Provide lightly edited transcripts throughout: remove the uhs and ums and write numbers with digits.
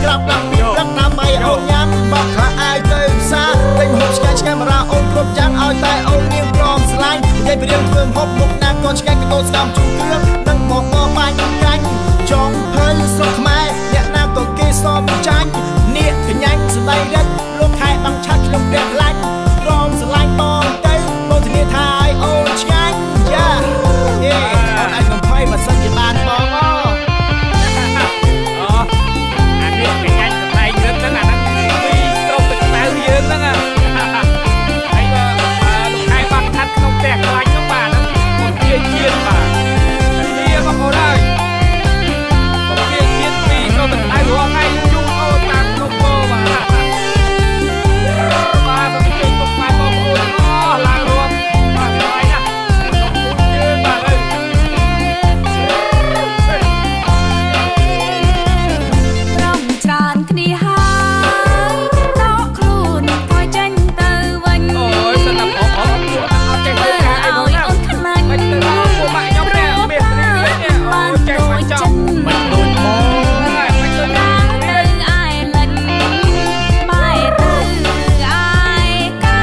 ក្រាបឡើងពីព្រឹកដើម្បីអូនញ៉ាំបោកខ្លះអាយទៅផ្សារទិញហូបឆ្ងាញ់ឆ្ងាញ់មកអូនគ្រប់យ៉ាងឲ្យតែអូននាងព្រមស្រឡាញ់និយាយពីរឿងធ្វើហូបមុខណាក៏ឆ្ងាញ់ក៏ដូរស្ដាំជូរគ្រឿងនិងមកបាញ់កាញ់ចង់ហិលស្រុកខ្មែរអ្នកណាក៏គេសមចាញ់នាគកញ្ញាញ់ស្ដីរិចលោកខែបាំងឆាត់ខ្ញុំព្រះខ្លាច់ព្រមស្រឡាញ់បងទៅបងធានាថាឲ្យអូនឆ្ងាញ់យ៉ាអេអូនអាចកំភៃបើសិនជាបានបងអានេះកញ្ញាញ់កន្លែងរឹតហ្នឹងអាហ្នឹងពីស្រុកទឹកក្តៅយើងហ្នឹងហើយបើលោកខែបាំងឆាត់ក្នុងផ្ទះខ្លាច់ហ្នឹងបាទហ្នឹងមកជាជាតិបាទនេះបងប្អូនហើយមកជាជាតិពីស្រុកទឹកក្តៅរាល់ថ្ងៃជូនអូនតាមក្នុងពោបាទបាទសូមជើញពុកម៉ែបងប្អូនអស់ឡើងរួមបាទហើយណាពុកជើងបាទហើយរំច្រើនគ្នាហើយតោខ្លួនធ្វើចេញទៅវិញអូយសិនតែបងអត់ចេះធ្វើការអីបងណាអូនខ្លាញ់មិនទៅដល់ពួកម៉ាក់ខ្ញុំនេះមានគ្នានេះអូចេះមិនចង់មិនដូចមកមិនទៅដល់ទៅអាយលិនបែរទៅអាយកា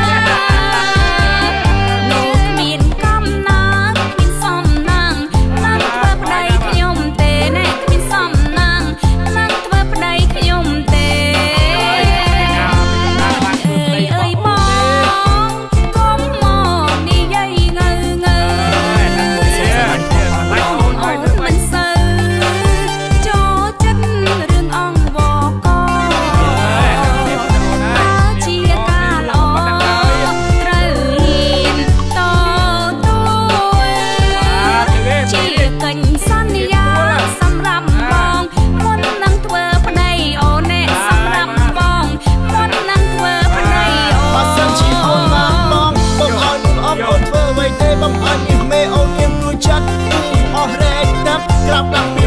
លោកគ្មានកំណាងគ្មានសំណាងឡើងធ្វើប្តីខ្ញុំទេណែគ្មានសំណាងឡើងធ្វើប្តីខ្ញុំទេអើយបងកុំមកនិយាយងើមិនសូវចូលចិត្តរឿងអង្វរកជាការល្អត្រូវហ៊ានតទួជាកញ្ញសន្យាសម្រាប់បងមុននឹងធ្វើប្តីអូនអ្នកសម្រាប់បងមុននឹងធ្វើប្តីអូនបើសិនជាអូនបានបងបងឲ្យមុនអបអូនធ្វើអ្វីទេបងឲ្យនេះមេអូននាងព្រួយចិត្តអស់រែកទឹកក្រាបឡើងពី